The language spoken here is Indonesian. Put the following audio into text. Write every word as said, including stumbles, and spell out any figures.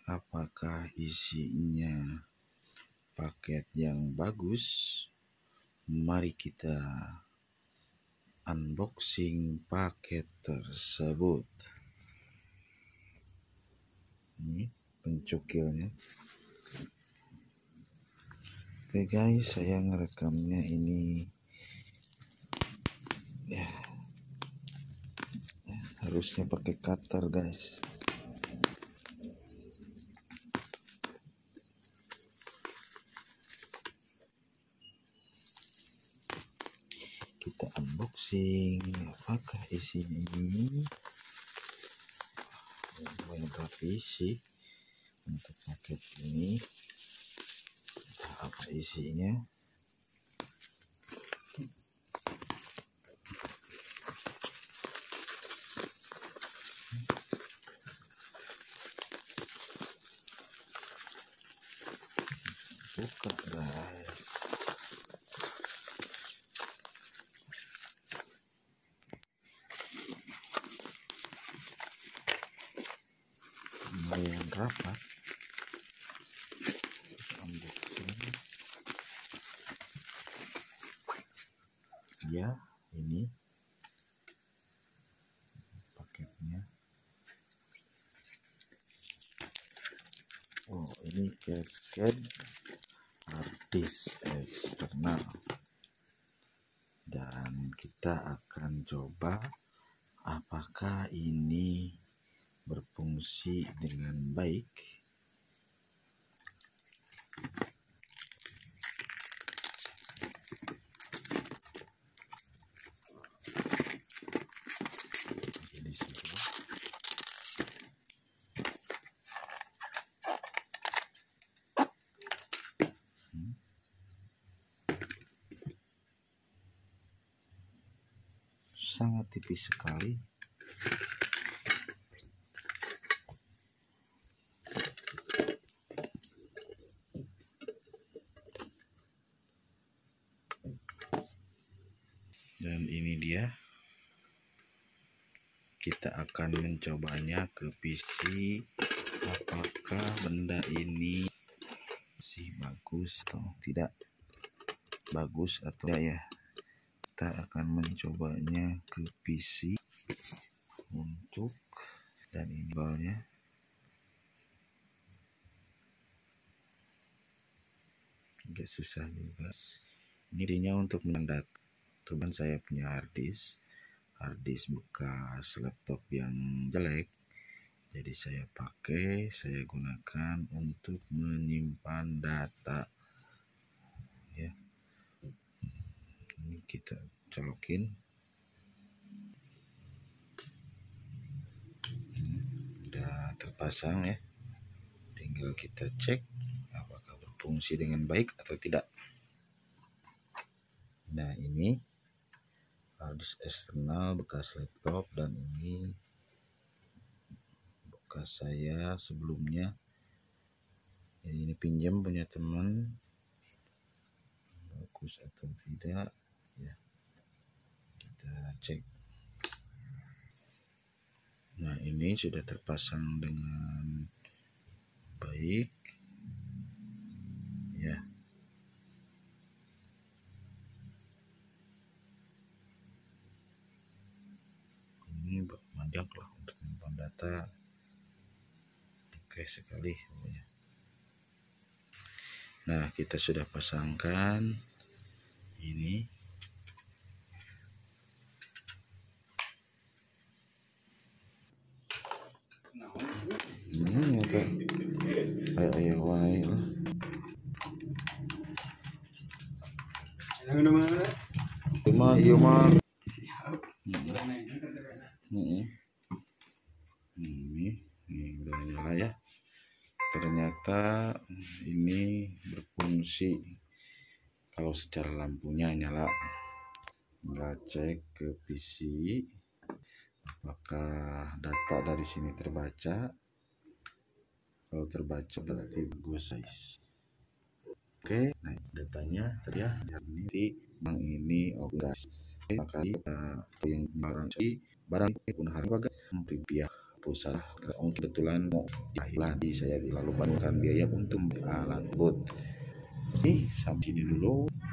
apakah isinya paket yang bagus. Mari kita unboxing paket tersebut. Ini pencukilnya. Oke guys, saya ngerekamnya ini ya, ya harusnya pakai cutter guys. Kita unboxing, apakah isinya ini. Lumayan rapi sih untuk paket ini. Entah apa isinya. Buka guys. Lumayan rapat. Unboxing. Ya, ini paketnya. Oh, ini cascade hard disk eksternal. Dan kita akan coba apakah ini berfungsi dengan baik. Di situ. Hmm. Sangat tipis sekali. Dan ini dia, kita akan mencobanya ke P C. Apakah benda ini masih bagus atau tidak bagus atau tidak ya. Kita akan mencobanya ke P C untuk, dan ini balnya. Agak susah juga. Ini dia untuk mendat. Teman saya punya harddisk, harddisk bekas laptop yang jelek, jadi saya pakai, saya gunakan untuk menyimpan data. Ya, ini kita colokin. Udah terpasang ya, tinggal kita cek apakah berfungsi dengan baik atau tidak. Nah, ini harddisk eksternal bekas laptop, dan ini bekas saya sebelumnya. Jadi ini pinjam punya teman, bagus atau tidak ya, kita cek. Nah, ini sudah terpasang dengan baik ya. Ini banyak lah untuk menyimpan data. Oke sekali pokoknya. Nah, kita sudah pasangkan ini. Hmm, apa? Ayo ayo wae lah. Cuma iya mah. Ini, ini udah nyala ya. Ternyata ini berfungsi. Kalau secara lampunya nyala. Nggak cek ke P C apakah data dari sini terbaca. Kalau terbaca berarti bagus guys. Oke, nah datanya terlihat ini bang ini oh gas. Maka uh, yang barang si barang pun harga rupiah pulsa. Kalau kebetulan mau jadi saya lalu bantukan biaya untuk alat bot. Oke, sampai sini dulu.